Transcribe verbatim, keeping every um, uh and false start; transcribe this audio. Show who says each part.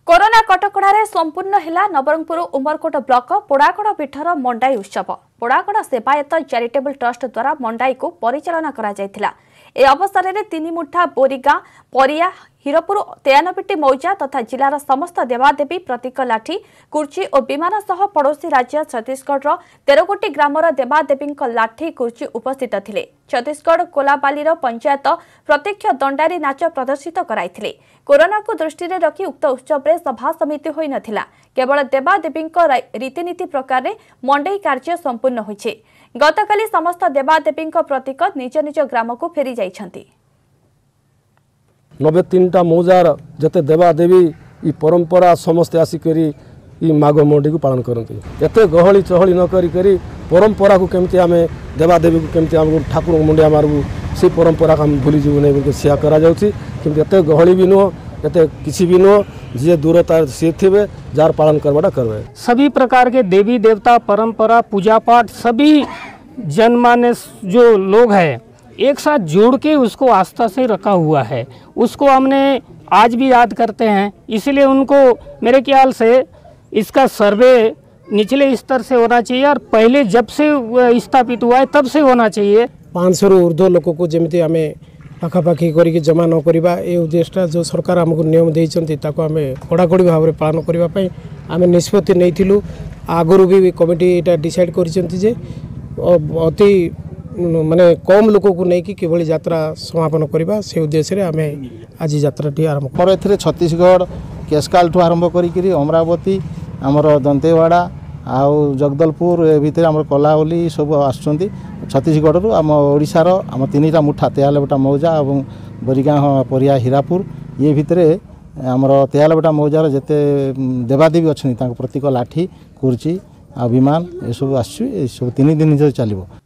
Speaker 1: Corona कटकड़ा संपूर्ण है नवरंगपुर उमरकोट ब्लॉक पोड़ागड़ पीठर मंडाई उत्सव। पोड़ागड़ सेवायत चैरिटेबल ट्रस्ट द्वारा मंडाई को परिचालना करा जायथिला। ए अवसर में तीन मुठा बोरीगां परिया हिरपुर तेयानपेटी मौजा तथा जिलार समस्त देवादेवी प्रतीक लाठी कुर्ची और विमान सह पड़ोशी राज्य छत्तीसगढ़ तेरगोटी ग्रामर देवादेवी लाठी कुर्ची उपस्थित थिले। छत्तीसगढ़ कोलाबालीर पंचायत प्रत्यक्ष दंडारी नाच प्रदर्शित कराइथिले। कोरोना को दृष्टि में रखी उक्त उत्सव में सभा समिति होई नथिला। केवल देवादेवी रीतिनीति प्रकार मंडई कार्य संपूर्ण होइछे। गतकाली समस्त देवादेवी प्रतीक निज निज ग्राम को फेरी जाइछंती।
Speaker 2: नबे तीन टा मौजार जते देवादेवी ई परंपरा समस्ते आसिकरी ई माघ मंडी को पालन करती। एते गहली चहली न करी करी परंपरा को केमती आमे देवादेवी को केमती आम ठाकुर मुंडिया मारबू से परंपरा को हम भूली जीव नहीं सिया करा जाउछि। किंतु एते गहली भी नुह एते किसी भी नुह जे दूरता से थे जार पालन करवाटा करवे।
Speaker 3: सभी प्रकार के देवी देवता परंपरा पूजा पाठ सभी जनमानस जो लोग हैं एक साथ जोड़ के उसको आस्था से रखा हुआ है। उसको हमने आज भी याद करते हैं। इसलिए उनको मेरे ख्याल से इसका सर्वे निचले स्तर से होना चाहिए और पहले जब से स्थापित हुआ है तब से होना चाहिए।
Speaker 4: पाँच सौ ऊर्ध्व लोक को जमी आम पाखापाखि करके जमा न करवा ये उद्देश्य जो सरकार आमको नियम देते आम कड़ाकड़ी भाव में पालन करने आम निष्पत्ति नहीं आगुरी भी कमिटी यहाँ डिसाइड कर अति माने कम लोक को लेकिन किभली यात्रा समापन करवा से उद्देश्य आम आज यात्राटी आरंभ
Speaker 5: कर ए छत्तीसगढ़ केशकाल ठू आरंभ करी अमरावती आमर दंतेवाड़ा आउ जगदलपुर ए भितर आम कलावली सब आसुँच छत्तीसगढ़ रु आम ओडिशार आम तीन टा मुठा तेयानबेटा मौजा और बोरीगां परिया हिरापुर ये भितर आमर तेयानबेटा मौजार जिते देवादेवी अच्छा प्रतीक लाठी कुर्ची आ विमान ये सब आसू तीन दिन चलो।